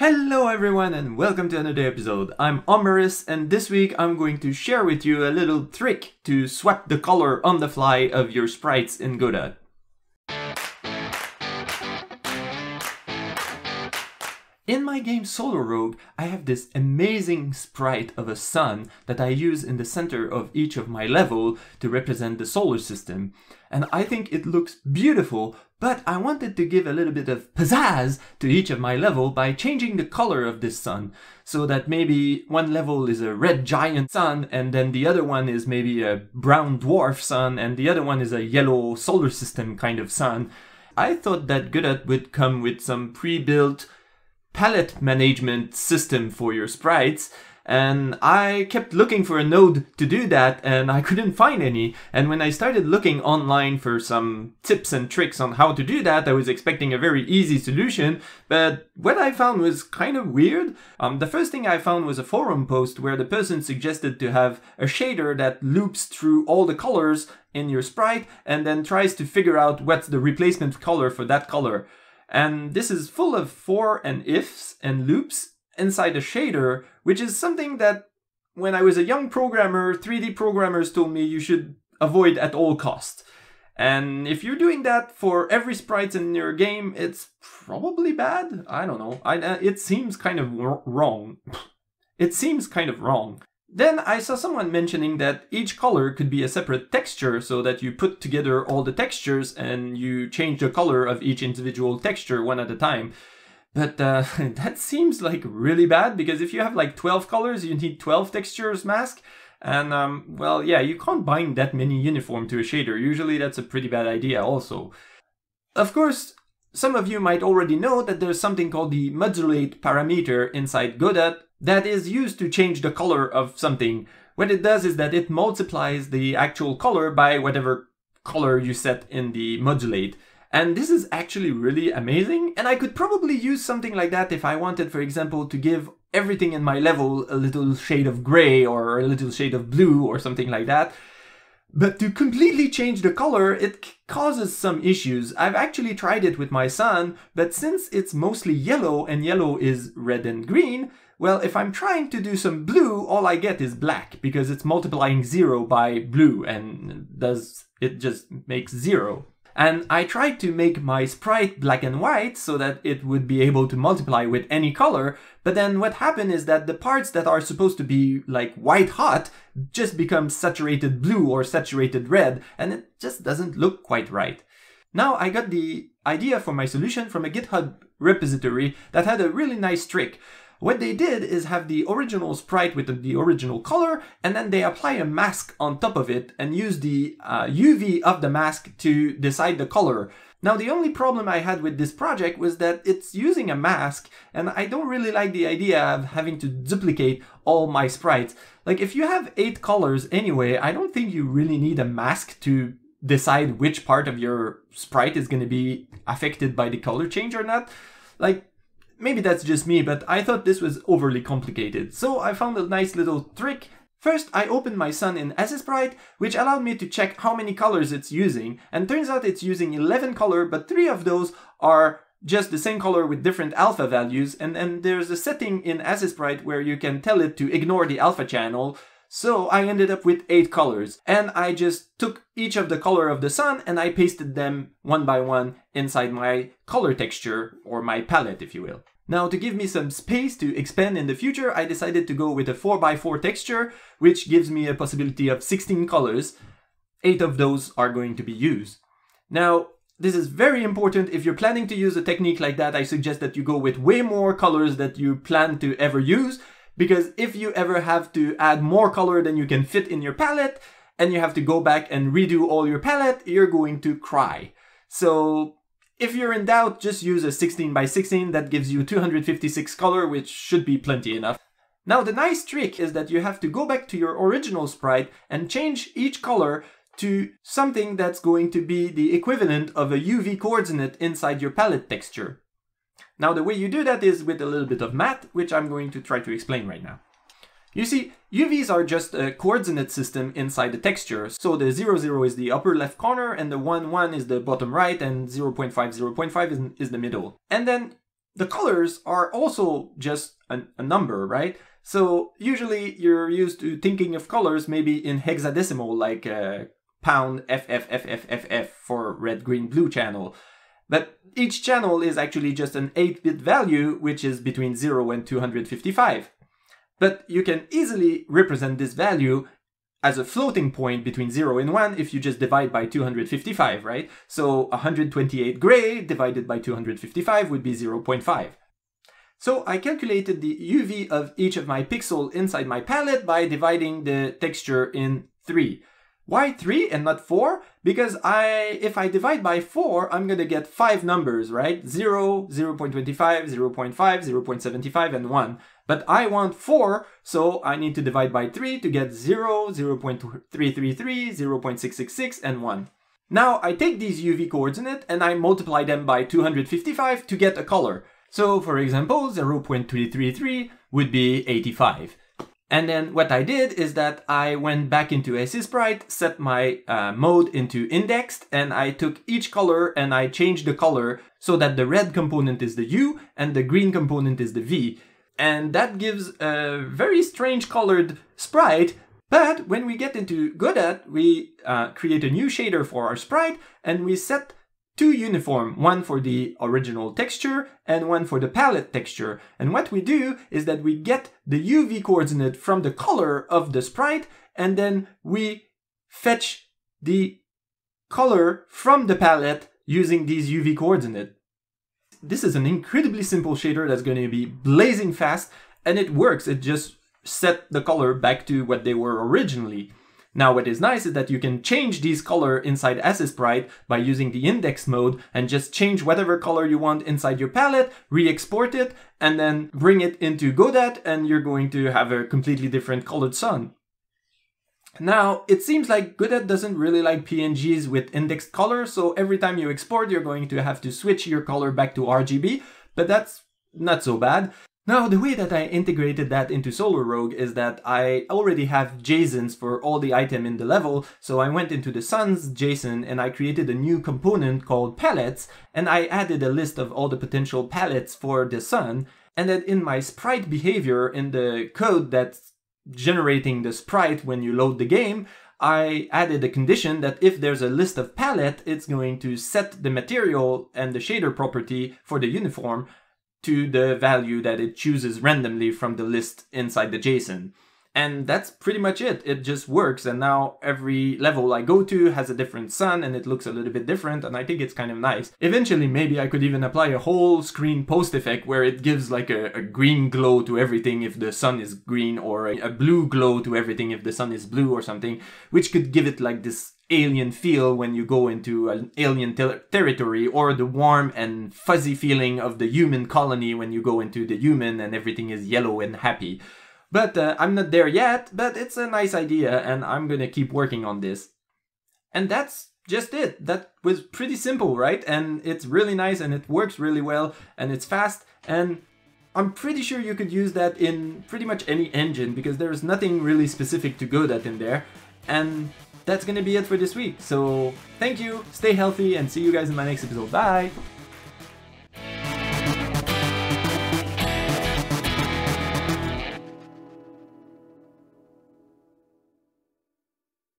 Hello everyone and welcome to another episode. I'm Ombarus and this week I'm going to share with you a little trick to swap the color on the fly of your sprites in Godot. In my game Solo Rogue, I have this amazing sprite of a sun that I use in the center of each of my level to represent the solar system. And I think it looks beautiful, but I wanted to give a little bit of pizzazz to each of my level by changing the color of this sun. So that maybe one level is a red giant sun, and then the other one is maybe a brown dwarf sun, and the other one is a yellow solar system kind of sun. I thought that Godot would come with some pre-built palette management system for your sprites, and I kept looking for a node to do that and I couldn't find any. And when I started looking online for some tips and tricks on how to do that, I was expecting a very easy solution, but what I found was kind of weird. The first thing I found was a forum post where the person suggested to have a shader that loops through all the colors in your sprite and then tries to figure out what's the replacement color for that color. And this is full of for and ifs and loops inside a shader, which is something that when I was a young programmer, 3D programmers told me you should avoid at all costs. And if you're doing that for every sprite in your game, it's probably bad. I don't know. It seems kind of wrong. It seems kind of wrong. Then I saw someone mentioning that each color could be a separate texture so that you put together all the textures and you change the color of each individual texture one at a time. But that seems like really bad because if you have like 12 colors, you need 12 textures mask. And well, yeah, you can't bind that many uniform to a shader. Usually that's a pretty bad idea also. Of course, some of you might already know that there's something called the modulate parameter inside Godot that is used to change the color of something. What it does is that it multiplies the actual color by whatever color you set in the modulate. And this is actually really amazing, and I could probably use something like that if I wanted, for example, to give everything in my level a little shade of gray or a little shade of blue or something like that. But to completely change the color, it causes some issues. I've actually tried it with my sun, but since it's mostly yellow and yellow is red and green, well, if I'm trying to do some blue, all I get is black because it's multiplying 0 by blue and it just makes 0. And I tried to make my sprite black and white so that it would be able to multiply with any color, but then what happened is that the parts that are supposed to be like white hot just become saturated blue or saturated red, and it just doesn't look quite right. Now I got the idea for my solution from a GitHub repository that had a really nice trick. What they did is have the original sprite with the original color, and then they apply a mask on top of it and use the UV of the mask to decide the color. Now the only problem I had with this project was that it's using a mask, and I don't really like the idea of having to duplicate all my sprites. Like if you have 8 colors anyway, I don't think you really need a mask to decide which part of your sprite is going to be affected by the color change or not. Like, maybe that's just me, but I thought this was overly complicated. So I found a nice little trick. First, I opened my sun in Sprite, which allowed me to check how many colors it's using. And turns out it's using 11 colors, but 3 of those are just the same color with different alpha values. And then there's a setting in Sprite where you can tell it to ignore the alpha channel. So I ended up with 8 colors, and I just took each of the color of the sun and I pasted them one by one inside my color texture, or my palette if you will. Now to give me some space to expand in the future, I decided to go with a 4x4 texture, which gives me a possibility of 16 colors. 8 of those are going to be used. Now, this is very important. If you're planning to use a technique like that, I suggest that you go with way more colors that you plan to ever use. Because if you ever have to add more color than you can fit in your palette, and you have to go back and redo all your palette, you're going to cry. So if you're in doubt, just use a 16x16, that gives you 256 color, which should be plenty enough. Now the nice trick is that you have to go back to your original sprite and change each color to something that's going to be the equivalent of a UV coordinate inside your palette texture. Now the way you do that is with a little bit of math, which I'm going to try to explain right now. You see, UVs are just a coordinate system inside the texture. So the 0, 0 is the upper left corner, and the 1, 1 is the bottom right, and 0.5, 0.5 is the middle. And then the colors are also just a number, right? So usually you're used to thinking of colors maybe in hexadecimal, like pound FFFFFF for red, green, blue channel. But each channel is actually just an 8-bit value, which is between 0 and 255. But you can easily represent this value as a floating point between 0 and 1 if you just divide by 255, right? So 128 gray divided by 255 would be 0.5. So I calculated the UV of each of my pixels inside my palette by dividing the texture in 3. Why 3 and not 4? Because if I divide by 4, I'm going to get 5 numbers, right? 0, 0.25, 0.5, 0.75, and 1. But I want 4, so I need to divide by 3 to get 0, 0.333, 0.666, and 1. Now I take these UV coordinates and I multiply them by 255 to get a color. So for example, 0.333 would be 85. And then what I did is that I went back into Sprite, set my mode into indexed, and I took each color and I changed the color so that the red component is the U and the green component is the V. And that gives a very strange colored sprite. But when we get into Godot, we create a new shader for our sprite and we set 2 uniform, one for the original texture and one for the palette texture. And what we do is that we get the UV coordinate from the color of the sprite and then we fetch the color from the palette using these UV coordinates. This is an incredibly simple shader that's going to be blazing fast, and it works. It just set the color back to what they were originally. Now what is nice is that you can change these color inside Sprite by using the index mode and just change whatever color you want inside your palette, re-export it, and then bring it into Godot, and you're going to have a completely different colored sun. Now, it seems like Godot doesn't really like PNGs with indexed color, so every time you export, you're going to have to switch your color back to RGB, but that's not so bad. Now, the way that I integrated that into Solar Rogue is that I already have JSONs for all the items in the level, so I went into the Suns JSON and I created a new component called Palettes, and I added a list of all the potential palettes for the sun, and then in my sprite behavior, in the code that's generating the sprite when you load the game, I added a condition that if there's a list of palette, it's going to set the material and the shader property for the uniform to the value that it chooses randomly from the list inside the JSON. And that's pretty much it. It just works, and now every level I go to has a different sun and it looks a little bit different, and I think it's kind of nice. Eventually maybe I could even apply a whole screen post effect where it gives like a green glow to everything if the sun is green, or a blue glow to everything if the sun is blue or something, which could give it like this alien feel when you go into an alien territory, or the warm and fuzzy feeling of the human colony when you go into the human and everything is yellow and happy. But I'm not there yet, but it's a nice idea and I'm gonna keep working on this. And that's just it. That was pretty simple, right? And it's really nice and it works really well and it's fast, and I'm pretty sure you could use that in pretty much any engine because there's nothing really specific to Godot in there. And that's gonna be it for this week. So thank you, stay healthy, and see you guys in my next episode. Bye!